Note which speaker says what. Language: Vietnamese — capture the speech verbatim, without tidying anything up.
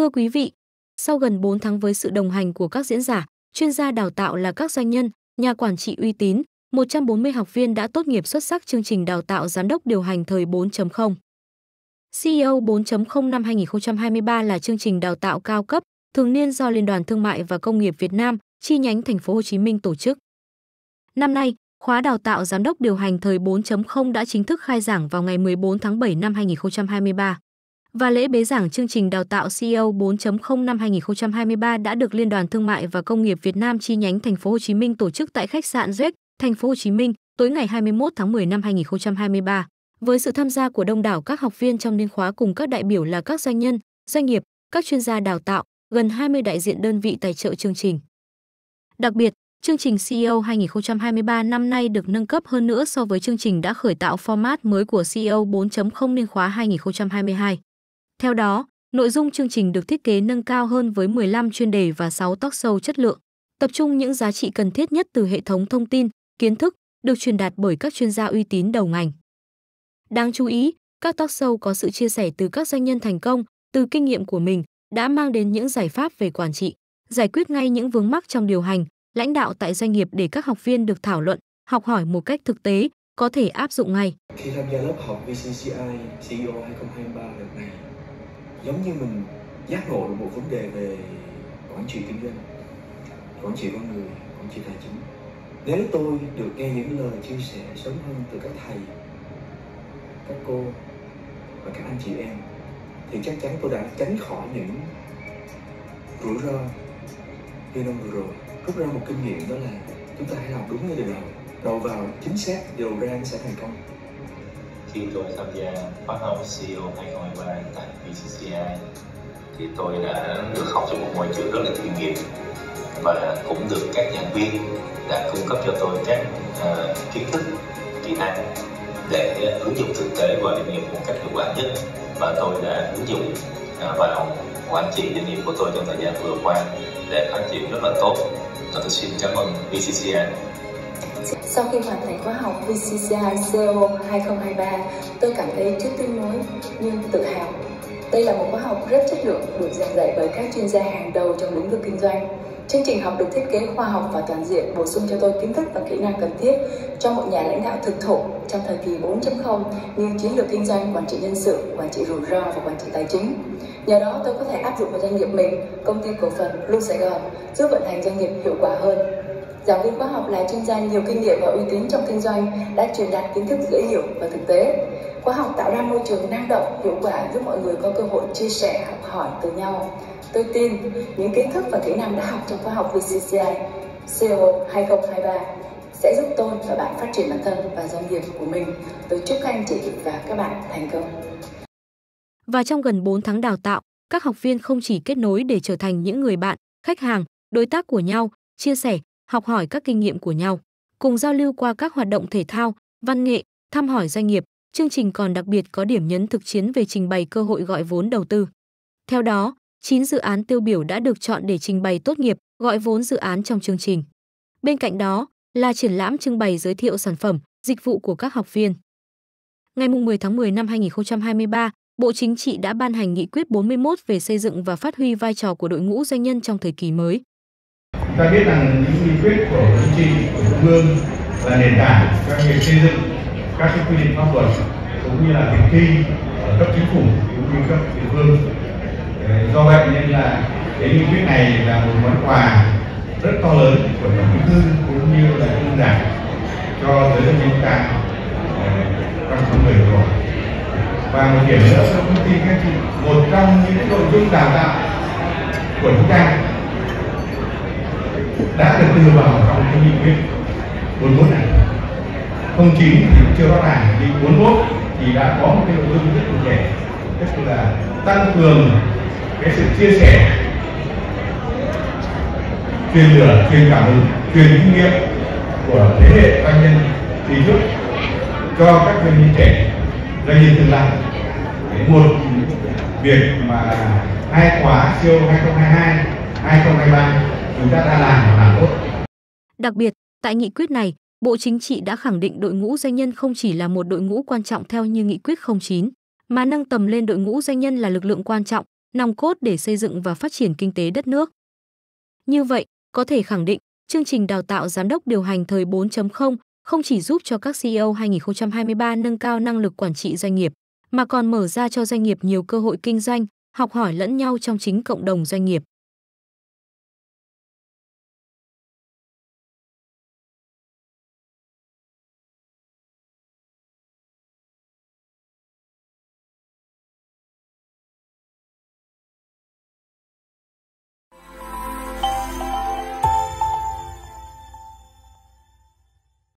Speaker 1: Thưa quý vị, sau gần bốn tháng với sự đồng hành của các diễn giả, chuyên gia đào tạo là các doanh nhân, nhà quản trị uy tín, một trăm bốn mươi học viên đã tốt nghiệp xuất sắc chương trình đào tạo giám đốc điều hành thời bốn chấm không. xê e ô bốn chấm không năm hai nghìn không trăm hai mươi ba là chương trình đào tạo cao cấp thường niên do Liên đoàn Thương mại và Công nghiệp Việt Nam, chi nhánh Thành phố Hồ Chí Minh tổ chức. Năm nay, khóa đào tạo giám đốc điều hành thời bốn chấm không đã chính thức khai giảng vào ngày mười bốn tháng bảy năm hai nghìn không trăm hai mươi ba. Và lễ bế giảng chương trình đào tạo xê e ô bốn chấm không năm hai nghìn không trăm hai mươi ba đã được Liên đoàn Thương mại và Công nghiệp Việt Nam chi nhánh Thành phố Hồ Chí Minh tổ chức tại khách sạn Jack, Thành phố Hồ Chí Minh, tối ngày hai mươi mốt tháng mười năm hai nghìn không trăm hai mươi ba, với sự tham gia của đông đảo các học viên trong niên khóa cùng các đại biểu là các doanh nhân, doanh nghiệp, các chuyên gia đào tạo, gần hai mươi đại diện đơn vị tài trợ chương trình. Đặc biệt, chương trình xê e ô hai nghìn không trăm hai mươi ba năm nay được nâng cấp hơn nữa so với chương trình đã khởi tạo format mới của xê e ô bốn chấm không niên khóa hai nghìn không trăm hai mươi hai. Theo đó, nội dung chương trình được thiết kế nâng cao hơn với mười lăm chuyên đề và sáu talk show chất lượng, tập trung những giá trị cần thiết nhất từ hệ thống thông tin, kiến thức, được truyền đạt bởi các chuyên gia uy tín đầu ngành. Đáng chú ý, các talk show có sự chia sẻ từ các doanh nhân thành công, từ kinh nghiệm của mình, đã mang đến những giải pháp về quản trị, giải quyết ngay những vướng mắc trong điều hành, lãnh đạo tại doanh nghiệp để các học viên được thảo luận, học hỏi một cách thực tế, có thể áp dụng ngay.
Speaker 2: Khi tham gia lớp học vê xê xê i xê e ô hai không hai ba đợt này, giống như mình giác ngộ được một vấn đề về quản trị kinh doanh, quản trị con người, quản trị tài chính. Nếu tôi được nghe những lời chia sẻ sớm hơn từ các thầy, các cô và các anh chị em, thì chắc chắn tôi đã tránh khỏi những rủi ro như năm vừa rồi. Rút ra một kinh nghiệm đó là chúng ta hãy làm đúng ngay từ đầu, đầu vào chính xác, đầu ra nó sẽ thành công.
Speaker 3: Khi tôi tham gia khóa học xê e ô hai không hai ba tại vê xê xê i thì tôi đã được học trong một môi trường rất là chuyên nghiệp và cũng được các giảng viên đã cung cấp cho tôi các uh, kiến thức, kỹ năng để ứng dụng thực tế vào doanh nghiệp một cách hiệu quả nhất, và tôi đã ứng dụng uh, vào quản trị doanh nghiệp của tôi trong thời gian vừa qua để phát triển rất là tốt. Và tôi xin cảm ơn vê xê xê i.
Speaker 4: Sau khi hoàn thành khóa học vê xê xê i xê e ô hai không hai ba, tôi cảm thấy trước tiên nối nhưng tự hào. Đây là một khóa học rất chất lượng, được giảng dạy bởi các chuyên gia hàng đầu trong lĩnh vực kinh doanh. Chương trình học được thiết kế khoa học và toàn diện, bổ sung cho tôi kiến thức và kỹ năng cần thiết cho một nhà lãnh đạo thực thụ trong thời kỳ bốn chấm không như chiến lược kinh doanh, quản trị nhân sự, quản trị rủi ro và quản trị tài chính. Nhờ đó tôi có thể áp dụng vào doanh nghiệp mình, công ty cổ phần Blue Sài Gòn, giúp vận hành doanh nghiệp hiệu quả hơn. Giảng viên khóa học là chuyên gia nhiều kinh nghiệm và uy tín trong kinh doanh, đã truyền đạt kiến thức dễ hiểu và thực tế. Khóa học tạo ra môi trường năng động, hiệu quả, giúp mọi người có cơ hội chia sẻ, học hỏi từ nhau. Tôi tin những kiến thức và kỹ năng đã học trong khóa học vê xê xê i xê e ô hai không hai ba sẽ giúp tôi và bạn phát triển bản thân và doanh nghiệp của mình. Tôi chúc các anh chị và các bạn thành công.
Speaker 1: Và trong gần bốn tháng đào tạo, các học viên không chỉ kết nối để trở thành những người bạn, khách hàng, đối tác của nhau, chia sẻ, học hỏi các kinh nghiệm của nhau, cùng giao lưu qua các hoạt động thể thao, văn nghệ, thăm hỏi doanh nghiệp. Chương trình còn đặc biệt có điểm nhấn thực chiến về trình bày cơ hội gọi vốn đầu tư. Theo đó, chín dự án tiêu biểu đã được chọn để trình bày tốt nghiệp, gọi vốn dự án trong chương trình. Bên cạnh đó là triển lãm trưng bày giới thiệu sản phẩm, dịch vụ của các học viên. Ngày mười tháng mười năm hai nghìn không trăm hai mươi ba, Bộ Chính trị đã ban hành nghị quyết bốn mươi mốt về xây dựng và phát huy vai trò của đội ngũ doanh nhân trong thời kỳ mới.
Speaker 5: Chúng ta biết rằng những nghị quyết của Bộ Chính trị, của Trung ương là nền tảng cho việc xây dựng các cái quy định pháp luật cũng như là thực thi ở cấp chính phủ cũng như cấp địa phương. Do vậy nên là cái nghị quyết này là một món quà rất to lớn của Tổng Bí thư cũng như là Trung ương Đảng cho giới doanh nhân chúng ta trong tháng mười vừa rồi. Và một điểm nữa tôi cũng tin các chị, một trong những nội dung đào tạo của chúng ta đã được đưa vào trong cái nghị quyết bốn mươi mốt này. Không chín thì chưa rõ ràng, nhưng bốn mươi mốt thì đã có một cái nội dung rất cụ thể, tức là tăng cường cái sự chia sẻ, truyền lửa, truyền cảm hứng, truyền kinh nghiệm của thế hệ doanh nhân đi trước cho các doanh nhân trẻ, doanh nhân tương lai. Một việc mà hai khóa xê e ô hai không hai hai, hai không hai ba chúng ta đã làm và làm tốt.
Speaker 1: Đặc biệt, tại nghị quyết này, Bộ Chính trị đã khẳng định đội ngũ doanh nhân không chỉ là một đội ngũ quan trọng theo như nghị quyết không chín, mà nâng tầm lên đội ngũ doanh nhân là lực lượng quan trọng, nòng cốt để xây dựng và phát triển kinh tế đất nước. Như vậy, có thể khẳng định, chương trình đào tạo giám đốc điều hành thời bốn chấm không không chỉ giúp cho các xê e ô hai nghìn không trăm hai mươi ba nâng cao năng lực quản trị doanh nghiệp, mà còn mở ra cho doanh nghiệp nhiều cơ hội kinh doanh, học hỏi lẫn nhau trong chính cộng đồng doanh nghiệp.